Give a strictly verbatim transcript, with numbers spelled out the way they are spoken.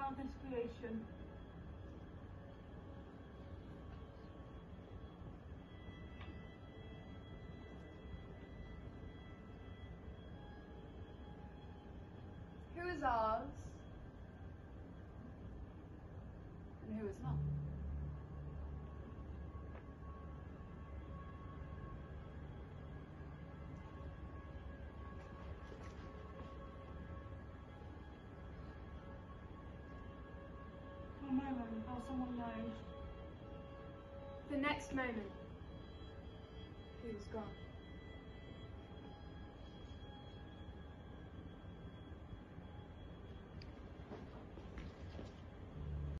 of this creation. Who is ours and who is not? For a moment, oh, someone knows. The next moment, he was gone.